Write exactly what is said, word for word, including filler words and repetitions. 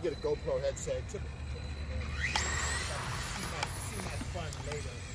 get a GoPro headset. To see my, see my fun later.